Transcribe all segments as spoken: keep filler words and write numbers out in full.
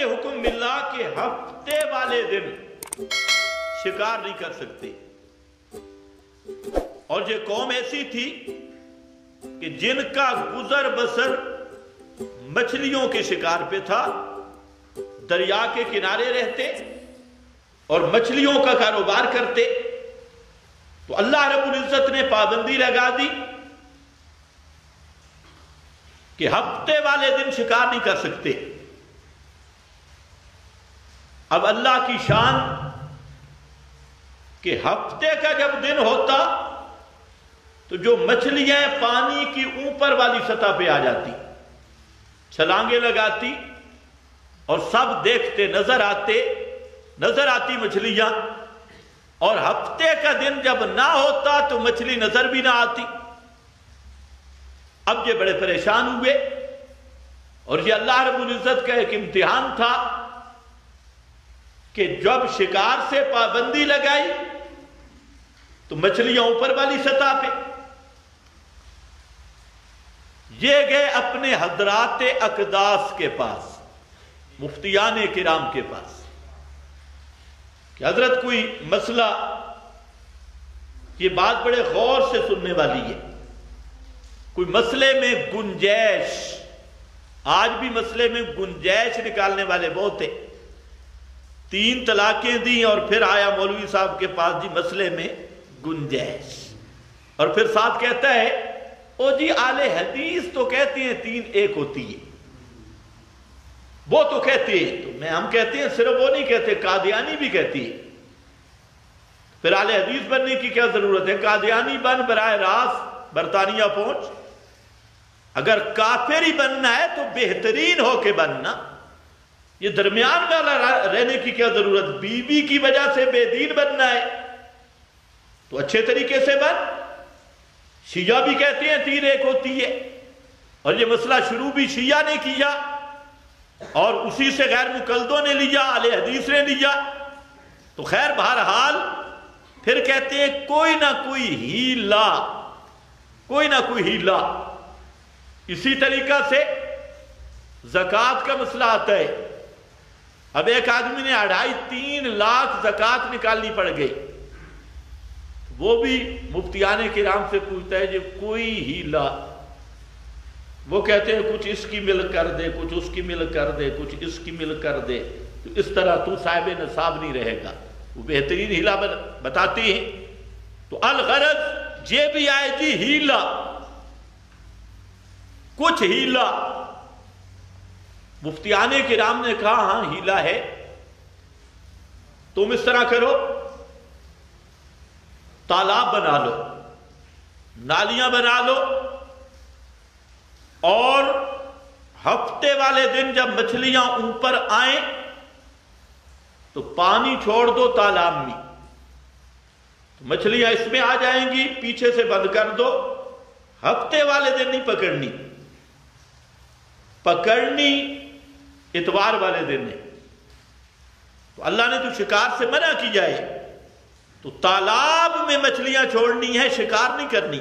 یہ حکم ملا کہ ہفتے والے دن شکار نہیں کر سکتے. اور یہ قوم ایسی تھی کہ جن کا گزر بسر مچھلیوں کے شکار پہ تھا، دریا کے کنارے رہتے اور مچھلیوں کا کاروبار کرتے. تو اللہ رب العزت نے پابندی لگا دی کہ ہفتے والے دن شکار نہیں کر سکتے. اب اللہ کی شان کہ ہفتے کا جب دن ہوتا تو جو مچھلیاں پانی کی اوپر والی سطح پہ آ جاتی، چھلانگیں لگاتی اور سب دیکھتے، نظر آتے نظر آتی مچھلیاں. اور ہفتے کا دن جب نہ ہوتا تو مچھلی نظر بھی نہ آتی. اب یہ بڑے پریشان ہوئے اور یہ اللہ رب العزت کا ایک امتحان تھا کہ جب شکار سے پابندی لگائی تو مچھلیاں اوپر والی سطح پہ. یہ گئے اپنے حضرات اقداس کے پاس، مفتیان کرام کے پاس، کہ حضرت کوئی مسئلہ، یہ بات بڑے غور سے سننے والی ہے، کوئی مسئلے میں گنجائش، آج بھی مسئلے میں گنجائش نکالنے والے بہت ہیں. تین طلاقیں دیں اور پھر آیا مولوی صاحب کے پاس، جی مسئلے میں گنجائش، اور پھر ساتھ کہتا ہے او جی اہل حدیث تو کہتے ہیں تین ایک ہوتی ہے، وہ تو کہتے ہیں. تو میں ہم کہتے ہیں صرف وہ نہیں کہتے، قادیانی بھی کہتی ہے. پھر اہل حدیث بننے کی کیا ضرورت ہے؟ قادیانی بن، براہ راست برطانیہ پہنچ. اگر کافر ہی بننا ہے تو بہترین ہو کے بننا، یہ درمیان والا رہنے کی کیا ضرورت؟ بی بی کی وجہ سے بے دین بننا ہے تو اچھے طریقے سے بن. شیعہ بھی کہتے ہیں تین ایک ہوتی ہے، اور یہ مسئلہ شروع بھی شیعہ نے کیا اور اسی سے غیر مقلدوں نے لیا، اہل حدیث نے لیا. تو خیر بہرحال پھر کہتے ہیں کوئی نہ کوئی ہیلا، کوئی نہ کوئی ہیلا. اسی طریقہ سے زکوٰۃ کا مسئلہ آتا ہے. اب ایک آدمی نے اڑھائی تین لاکھ زکوٰۃ نکالنی پڑ گئی، وہ بھی مفتیان کرام سے پوچھتا ہے جی کوئی ہیلا. وہ کہتے ہیں کچھ اس کی مل کر دے، کچھ اس کی مل کر دے، کچھ اس کی مل کر دے، تو اس طرح تو صاحب نصاب نہیں رہے گا. وہ بہترین ہیلا بتاتے ہیں. تو الغرض یہ بھی آئے جی ہیلا، کچھ ہیلا. مفتیان کرام نے کہا ہاں ہیلا ہے، تم اس طرح کرو، تالاب بنا لو، نالیاں بنا لو، اور ہفتے والے دن جب مچھلیاں اوپر آئیں تو پانی چھوڑ دو تالاب میں، تو مچھلیاں اس میں آ جائیں گی، پیچھے سے بند کر دو. ہفتے والے دن نہیں پکڑنی، پکڑنی اتوار والے دن ہے. تو اللہ نے تو شکار سے منع کیا ہے، تو تالاب میں مچھلیاں چھوڑنی ہے، شکار نہیں کرنی.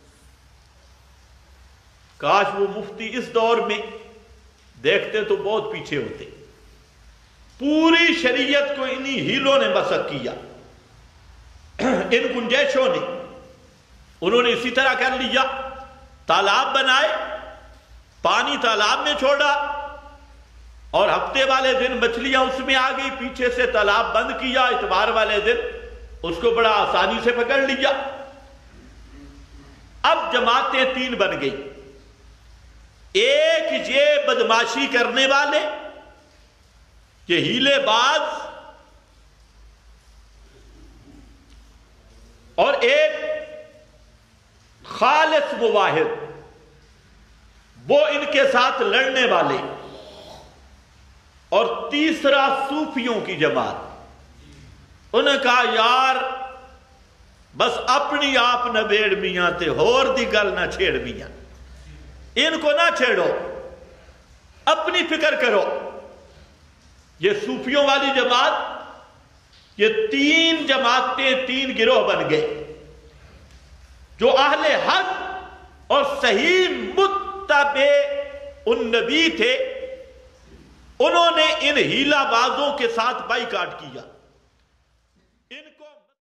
کاش وہ مفتی اس دور میں دیکھتے تو بہت پیچھے ہوتے. پوری شریعت کو انہی ہیلوں نے مسخ کیا، ان گنجائشوں نے. انہوں نے اسی طرح کر لیا، تالاب بنائے، پانی تالاب میں چھوڑا، اور ہفتے والے دن مچھلیاں اس میں آ گئی، پیچھے سے تالاب بند کیا، اتوار والے دن اس کو بڑا آسانی سے پکڑ لیا. اب جماعتیں تین بن گئی. ایک یہ بدماشی کرنے والے، یہ ہیلے باز، اور ایک خالص مواحد، وہ ان کے ساتھ لڑنے والے، اور تیسرا صوفیوں کی جماعت. انہوں نے کہا یار بس اپنی آپ نبیڑ میاں تے ہور دی گل نہ چھیڑ میاں، ان کو نہ چھیڑو، اپنی فکر کرو. یہ صوفیوں والی جماعت، یہ تین جماعتیں، تین گروہ بن گئے. جو اہل حق اور صحیح متبع النبی تھے، انہوں نے ان ہیلا بازوں کے ساتھ بائیکاٹ کیا.